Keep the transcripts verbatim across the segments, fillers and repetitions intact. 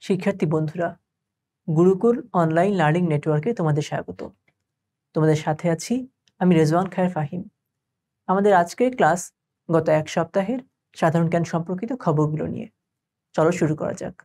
শিক্ষার্থী বন্ধুরা, Gurukul online learning নেটওয়ার্কে তোমাদের স্বাগত। তোমাদের সাথে আছি আমি রেজওয়ান খায়ের ফাহিম। আমাদের আজকের ক্লাস গত এক সপ্তাহের সাধারণ জ্ঞান সম্পর্কিত খবরগুলো নিয়ে। চলো শুরু করা যাক।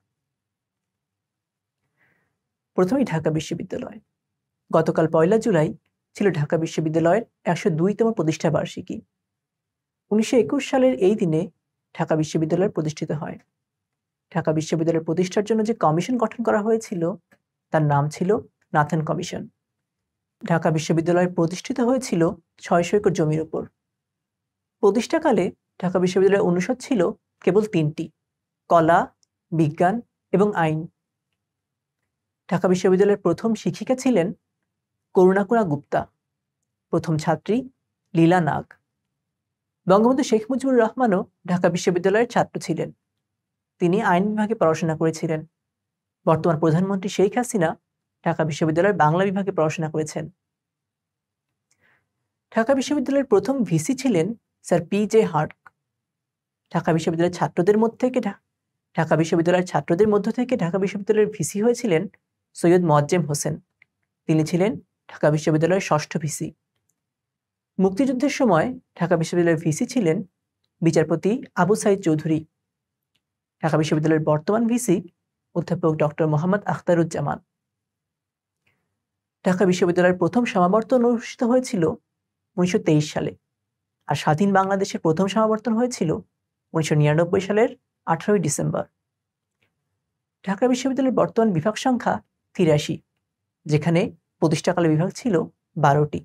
প্রথমেই ঢাকা বিশ্ববিদ্যালয়। গতকাল পয়লা জুলাই ছিল ঢাকা বিশ্ববিদ্যালয়ের একশো দুইতম প্রতিষ্ঠা বার্ষিকী। উনিশশো একুশ সালের এই দিনে ঢাকা বিশ্ববিদ্যালয় প্রতিষ্ঠিত হয়। ঢাকা বিশ্ববিদ্যালয় প্রতিষ্ঠার জন্য যে কমিশন গঠন করা হয়েছিল তার নাম ছিল নাথান কমিশন। ঢাকা বিশ্ববিদ্যালয় প্রতিষ্ঠিত হয়েছিল ছয়শো একর জমির উপর। প্রতিষ্ঠাকালে ঢাকা বিশ্ববিদ্যালয়ের অনুষদ ছিল কেবল তিনটি: কলা, বিজ্ঞান এবং আইন। ঢাকা বিশ্ববিদ্যালয়ের প্রথম শিক্ষিকা ছিলেন করুণাকুণা গুপ্তা, প্রথম ছাত্রী লীলা নাগ। বঙ্গবন্ধু শেখ মুজিবুর রহমানও ঢাকা বিশ্ববিদ্যালয়ের ছাত্র ছিলেন। তিনি আইন বিভাগে পড়াশোনা করেছিলেন। বর্তমান প্রধানমন্ত্রী শেখ হাসিনা ঢাকা বিশ্ববিদ্যালয়ের বাংলা বিভাগে পড়াশোনা করেছেন। ঢাকা বিশ্ববিদ্যালয়ের প্রথম ভিসি ছিলেন স্যার পি জে হার্ক। ঢাকা বিশ্ববিদ্যালয়ের ছাত্রদের মধ্য থেকে ঢাকা বিশ্ববিদ্যালয়ের ছাত্রদের মধ্য থেকে ঢাকা বিশ্ববিদ্যালয়ের ভিসি হয়েছিলেন সৈয়দ মোয়াজ্জেম হোসেন। তিনি ছিলেন ঢাকা বিশ্ববিদ্যালয়ের ষষ্ঠ ভিসি। মুক্তিযুদ্ধের সময় ঢাকা বিশ্ববিদ্যালয়ের ভিসি ছিলেন বিচারপতি আবু সাইদ চৌধুরী। ঢাকা বিশ্ববিদ্যালয়ের বর্তমান ভিসি অধ্যাপক ডক্টর মোহাম্মদ আখতারুজ্জামান। ঢাকা বিশ্ববিদ্যালয়ের প্রথম সমাবর্তন অনুষ্ঠিত হয়েছিল উনিশশো তেইশ সালে, আর স্বাধীন বাংলাদেশের প্রথম সমাবর্তন হয়েছিল উনিশশো নিরানব্বই সালের আঠারোই ডিসেম্বর। ঢাকা বিশ্ববিদ্যালয়ের বর্তমান বিভাগ সংখ্যা তিরাশি, যেখানে প্রতিষ্ঠাকালে বিভাগ ছিল বারোটি।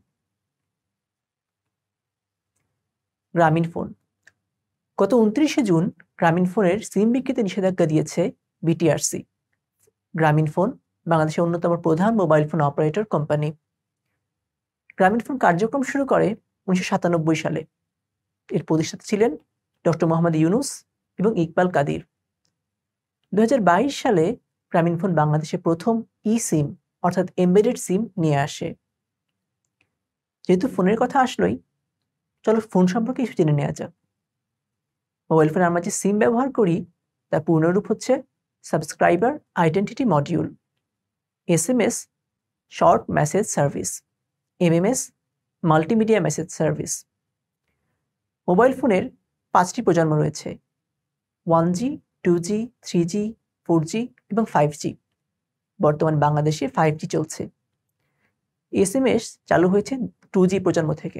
গ্রামীণফোন। গত উনত্রিশে জুন গ্রামীণফোনের সিম বিক্রিতে নিষেধাজ্ঞা দিয়েছে বিটিআরসি। গ্রামীণফোন বাংলাদেশের অন্যতম প্রধান mobile phone operator company. Grameenphone কার্যক্রম শুরু করে উনিশশো সাতানব্বই সালে। এর প্রতিষ্ঠাতা ছিলেন ডক্টর মোহাম্মদ ইউনুস এবং ইকবাল কাদির। দু হাজার বাইশ সালে গ্রামীণফোন বাংলাদেশে প্রথম ই সিম অর্থাৎ এমবেডেড সিম নিয়ে আসে। যেহেতু ফোনের কথা আসলোই, চলো ফোন সম্পর্কে কিছু জেনে নেওয়া যাক। মোবাইল ফোনে আমরা যে সিম ব্যবহার করি তার পূর্ণরূপ হচ্ছে subscriber identity module, SMS short message service, MMS multimedia message service. Mobile ফোনের পাঁচটি প্রজন্ম রয়েছে: one G, two G, three G, four G এবং ফাইভ জি। বর্তমান বাংলাদেশে ফাইভ জি চলছে। এসএমএস চালু হয়েছে টু জি প্রজন্ম থেকে।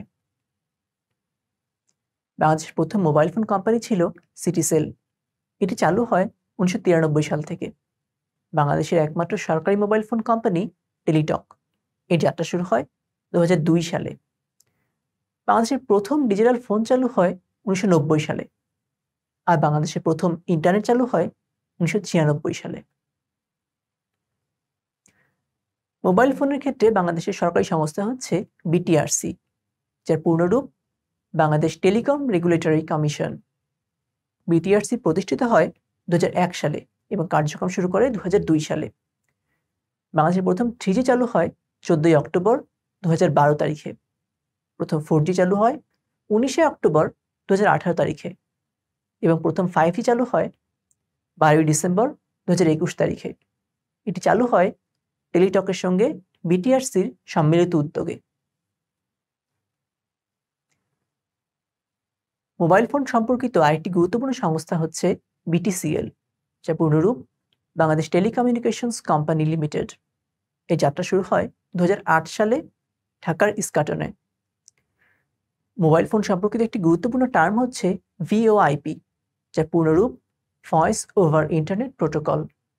বাংলাদেশের প্রথম মোবাইল ফোন কোম্পানি ছিল সিটিসেল। এটি চালু হয় উনিশশো তিরানব্বই সাল থেকে। বাংলাদেশের একমাত্র সরকারি মোবাইল ফোন কোম্পানি টেলিটক। এর যাত্রা শুরু হয় দু হাজার দুই সালে। বাংলাদেশের প্রথম ডিজিটাল ফোন চালু হয় উনিশশো নব্বই সালে, আর বাংলাদেশের প্রথম ইন্টারনেট চালু হয় উনিশশো ছিয়ানব্বই সালে। মোবাইল ফোনের ক্ষেত্রে বাংলাদেশের সরকারি সংস্থা হচ্ছে বিটিআরসি, যার পূর্ণরূপ Bangladesh telecom regulatory commission. BTRC প্রতিষ্ঠিত হয় দু হাজার এক সালে এবং কার্যক্রম শুরু করে দু হাজার দুই সালে। বাংলাদেশের প্রথম থ্রি জি চালু হয় চোদ্দই অক্টোবর দু হাজার বারো তারিখে। প্রথম ফোর জি চালু হয় উনিশে অক্টোবর দু হাজার আঠারো তারিখে এবং প্রথম ফাইভ জি চালু হয় বারোই ডিসেম্বর দু হাজার একুশ তারিখে। এটি চালু হয় টেলিটকের সঙ্গে বিটিআরসির সম্মিলিত উদ্যোগে। মোবাইল ফোন সম্পর্কিত আরেকটি গুরুত্বপূর্ণ সংস্থা হচ্ছে বিটিসিএল, যা পূর্ণরূপ বাংলাদেশ টেলিকমিউনিকেশনস কোম্পানি লিমিটেড। এই যাত্রা শুরু হয় দু হাজার আট সালে ঢাকার ইস্কাটনে। মোবাইল ফোন সম্পর্কিত একটি গুরুত্বপূর্ণ টার্ম হচ্ছে ভিওআইপি, যার পূর্ণরূপ ভয়েস ওভার ইন্টারনেট প্রোটোকল।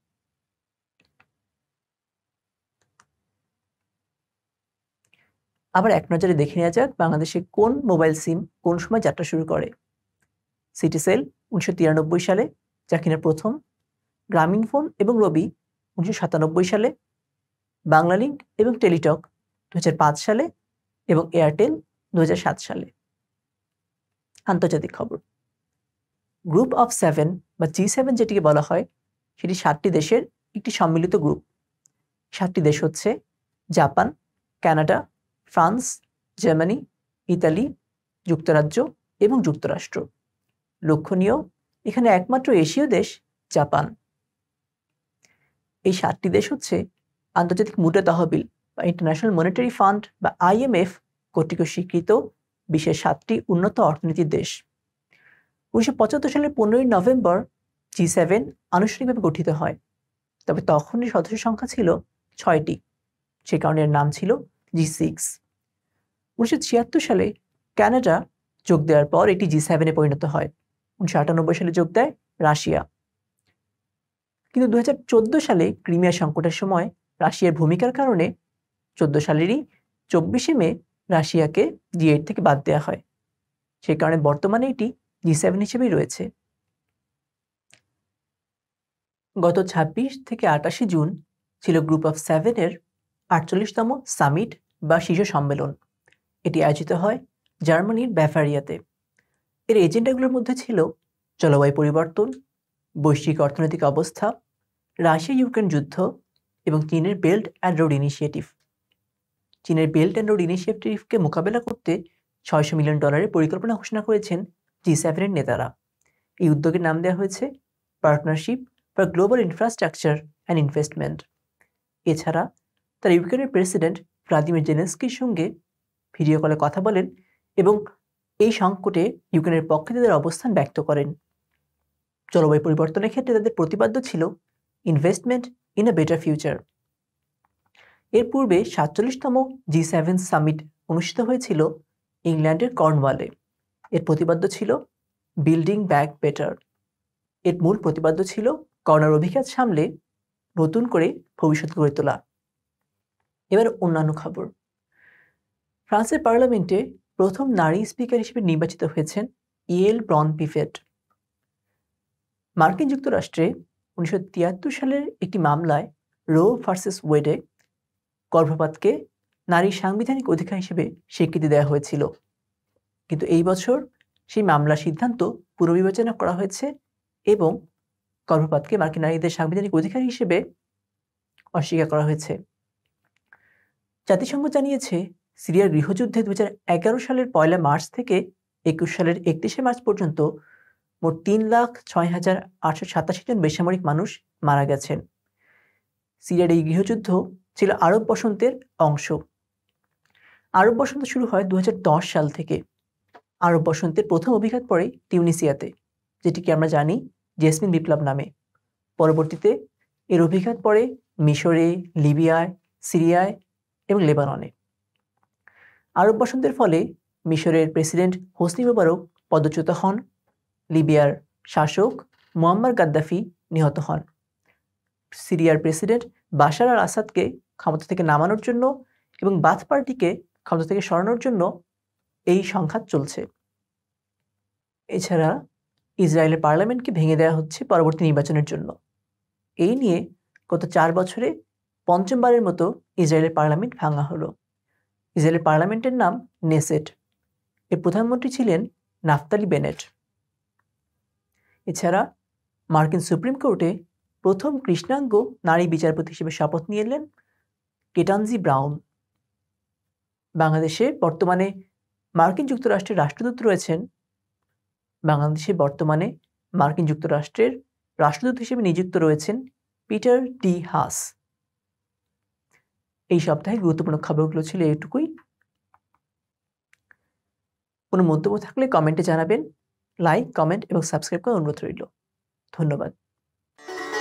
আবার এক নজরে দেখে নেওয়া যাক বাংলাদেশে কোন মোবাইল সিম কোন সময় যাত্রা শুরু করে। সিটিসেল উনিশশো তিরানব্বই সালে, যা কিনা প্রথম। গ্রামীণফোন এবং রবি উনিশশো সাতানব্বই সালে। বাংলালিংক এবং টেলিটক দু হাজার পাঁচ সালে এবং এয়ারটেল দু হাজার সাত সালে। আন্তর্জাতিক খবর। গ্রুপ অফ সেভেন বা জি সেভেন যেটিকে বলা হয়, সেটি সাতটি দেশের একটি সম্মিলিত গ্রুপ। সাতটি দেশ হচ্ছে Japan, Canada, France, Germany, Italy, যুক্তরাজ্য এবং যুক্তরাষ্ট্র। লক্ষণীয়, এখানে একমাত্র এশীয় দেশ জাপান। এই সাতটি দেশ হচ্ছে আন্তর্জাতিক মুদ্রা তহবিল বা ইন্টারন্যাশনাল মনিটারি ফান্ড বা আইএমএফ কর্তৃক স্বীকৃত বিশ্বের সাতটি উন্নত অর্থনীতির দেশ। উনিশশো পঁচাত্তর সালের পনেরোই নভেম্বর জি সেভেন আনুষ্ঠানিকভাবে গঠিত হয়, তবে তখন এর সদস্য সংখ্যা ছিল ছয়টি, সে কারণে এর নাম ছিল জি সিক্স। উনিশশো ছিয়াত্তর সালে কানাডা যোগ দেওয়ার পর এটি জি সেভেনে পরিণত হয়। উনিশশো আটানব্বই সালে যোগ দেয় রাশিয়া। কিন্তু দু হাজার চোদ্দ সালে ক্রিমিয়া সংকটের সময় রাশিয়ার ভূমিকার কারণে চোদ্দ সালেরই চব্বিশে মে রাশিয়াকে জি এইট থেকে বাদ দেওয়া হয়। সেই কারণে বর্তমানে এটি জি সেভেন হিসেবেই রয়েছে। গত ছাব্বিশ থেকে আটাশে জুন ছিল গ্রুপ অফ সেভেনের আটচল্লিশতম সামিট বা শীর্ষ সম্মেলন। এটি আয়োজিত হয় জার্মানির ব্যাভারিয়াতে। এর এজেন্ডাগুলোর মধ্যে ছিল জলবায়ু পরিবর্তন, বৈশ্বিক অর্থনৈতিক অবস্থা, রাশিয়া ইউক্রেন যুদ্ধ এবং চীনের বেল্ট অ্যান্ড রোড ইনিশিয়েটিভ। চীনের বেল্ট অ্যান্ড রোড ইনিশিয়েটিভকে মোকাবেলা করতে ছয়শো মিলিয়ন ডলারের পরিকল্পনা ঘোষণা করেছেন জি সেভেনের নেতারা। এই উদ্যোগের নাম দেওয়া হয়েছে partnership for global infrastructure and investment. এছাড়া তারা ইউক্রেনের প্রেসিডেন্ট ভ্লাদিমির জেলেনস্কির সঙ্গে ভিডিও কলে কথা বলেন এবং এই সংকটে ইউক্রেনের পক্ষে তাদের অবস্থান ব্যক্ত করেন। জলবায়ু পরিবর্তনের ক্ষেত্রে তাদের প্রতিপাদ্য ছিল investment in a better future. এর পূর্বে সাতচল্লিশতম জি সেভেন সামিট অনুষ্ঠিত হয়েছিল ইংল্যান্ডের কর্নওয়ালে। এর প্রতিপাদ্য ছিল বিল্ডিং ব্যাক বেটার। এর মূল প্রতিপাদ্য ছিল করোনার অভিঘাত সামলে নতুন করে ভবিষ্যৎ গড়ে তোলা। এবার অন্যান্য খবর। ফ্রান্সের পার্লামেন্টে প্রথম নারী স্পিকার হিসেবে নির্বাচিত হয়েছেন ইয়েল ব্রন পিফেট। মার্কিন যুক্তরাষ্ট্রে উনিশশো তিয়াত্তর সালের একটি মামলায় রো ভার্সেস ওয়েডে গর্ভপাতকে নারীর সাংবিধানিক অধিকার হিসেবে স্বীকৃতি দেওয়া হয়েছিল, কিন্তু এই বছর সেই মামলার সিদ্ধান্ত পুনর্বিবেচনা করা হয়েছে এবং গর্ভপাতকে মার্কিন নারীদের সাংবিধানিক অধিকার হিসেবে অস্বীকার করা হয়েছে। জাতিসংঘ জানিয়েছে সিরিয়ার গৃহযুদ্ধে দু হাজার এগারো সালের পয়লা মার্চ থেকে একুশ সালের একত্রিশে মার্চ পর্যন্ত মোট তিন লাখ ছয় হাজার আটশো সাতাশি জন বেসামরিক মানুষ মারা গেছেন। সিরিয়ার এই গৃহযুদ্ধ ছিল আরব বসন্তের অংশ। আরব বসন্ত শুরু হয় দু হাজার দশ সাল থেকে। আরব বসন্তের প্রথম অভিঘাত পড়ে তিউনিসিয়াতে, যেটিকে আমরা জানি জেসমিন বিপ্লব নামে। পরবর্তীতে এর অভিঘাত পড়ে মিশরে, লিবিয়ায়, সিরিয়ায় এবং লেবাননে। আরব বসন্তের ফলে মিশরের প্রেসিডেন্ট হোসনি মোবারক পদচ্যুত হন। লিবিয়ার শাসক মুয়াম্মার গাদ্দাফি নিহত হন। সিরিয়ার প্রেসিডেন্ট বাশার আল আসাদকে ক্ষমতা থেকে নামানোর জন্য এবং বাথ পার্টিকে ক্ষমতা থেকে সরানোর জন্য এই সংঘাত চলছে। এছাড়া ইসরায়েলের পার্লামেন্টকে ভেঙে দেওয়া হচ্ছে পরবর্তী নির্বাচনের জন্য। এই নিয়ে গত চার বছরে পঞ্চমবারের মতো ইসরায়েলের পার্লামেন্ট ভাঙা হলো। ইসরায়েলের পার্লামেন্টের নাম নেসেট। এর প্রধানমন্ত্রী ছিলেন নাফতালি বেনেট। এছাড়া মার্কিন সুপ্রিম কোর্টে প্রথম কৃষ্ণাঙ্গ নারী বিচারপতি হিসেবে শপথ নিলেন কেটানজি ব্রাউন। বাংলাদেশে বর্তমানে মার্কিন যুক্তরাষ্ট্রের রাষ্ট্রদূত রয়েছেন। বাংলাদেশে বর্তমানে মার্কিন যুক্তরাষ্ট্রের রাষ্ট্রদূত হিসেবে নিযুক্ত রয়েছেন পিটার ডি হাস। এই সপ্তাহে গুরুত্বপূর্ণ খবরগুলো ছিল এটুকুই। কোনো মন্তব্য থাকলে কমেন্টে জানাবেন। লাইক, কমেন্ট এবং সাবস্ক্রাইব করার অনুরোধ রইল। ধন্যবাদ।